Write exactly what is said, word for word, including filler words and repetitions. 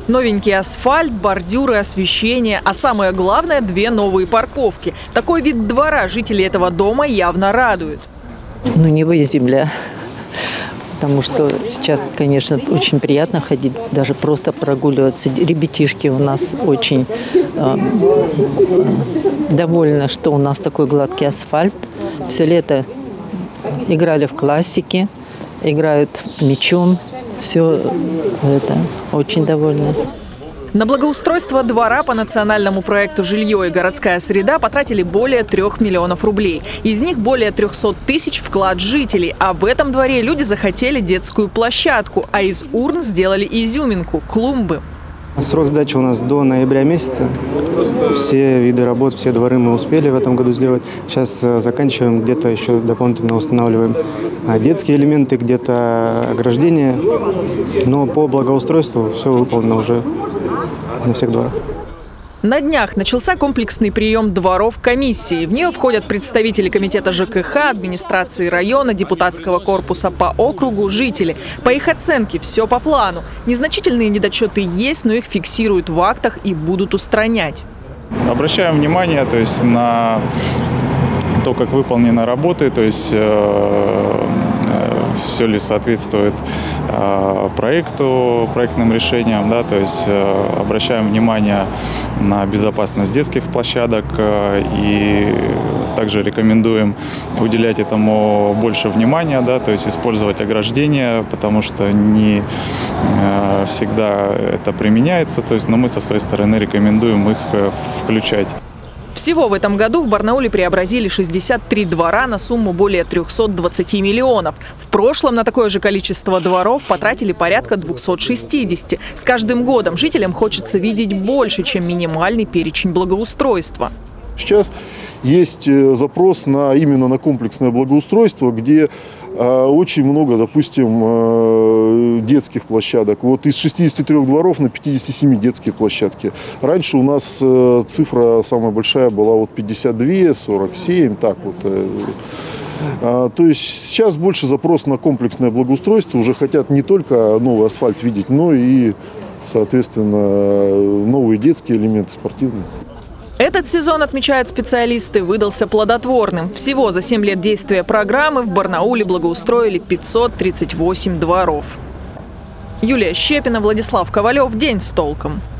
Новенький асфальт, бордюры, освещение, а самое главное – две новые парковки. Такой вид двора жителей этого дома явно радует. Ну, небо и земля. Потому что сейчас, конечно, очень приятно ходить, даже просто прогуливаться. Ребятишки у нас очень э, довольны, что у нас такой гладкий асфальт. Все лето играли в классики, играют мячом. Все это очень довольны. На благоустройство двора по национальному проекту «Жилье и городская среда» потратили более трех миллионов рублей. Из них более трехсот тысяч вклад жителей. А в этом дворе люди захотели детскую площадку, а из урн сделали изюминку – клумбы. Срок сдачи у нас до ноября месяца. Все виды работ, все дворы мы успели в этом году сделать. Сейчас заканчиваем, где-то еще дополнительно устанавливаем детские элементы, где-то ограждения. Но по благоустройству все выполнено уже на всех дворах. На днях начался комплексный прием дворов комиссии. В нее входят представители комитета ЖКХ, администрации района, депутатского корпуса по округу, жители. По их оценке все по плану. Незначительные недочеты есть, но их фиксируют в актах и будут устранять. Обращаем внимание, то есть, на то, как выполнены работы, то есть э, все ли соответствует э, проекту, проектным решениям, да, то есть э, обращаем внимание на безопасность детских площадок э, и также рекомендуем уделять этому больше внимания, да, то есть использовать ограждения, потому что не э, всегда это применяется, то есть, но мы со своей стороны рекомендуем их э, включать. Всего в этом году в Барнауле преобразили шестьдесят три двора на сумму более трёхсот двадцати миллионов. В прошлом на такое же количество дворов потратили порядка двухсот шестидесяти. С каждым годом жителям хочется видеть больше, чем минимальный перечень благоустройства. Сейчас есть запрос на, именно на комплексное благоустройство, где э, очень много, допустим, э, детских площадок. Вот из шестидесяти трёх дворов на пятидесяти семи детские площадки. Раньше у нас э, цифра самая большая была вот пятьдесят две, сорок семь, так вот. Э, э, то есть сейчас больше запрос на комплексное благоустройство. Уже хотят не только новый асфальт видеть, но и, соответственно, новые детские элементы спортивные. Этот сезон, отмечают специалисты, выдался плодотворным. Всего за семь лет действия программы в Барнауле благоустроили пятьсот тридцать восемь дворов. Юлия Щепина, Владислав Ковалев. День с толком.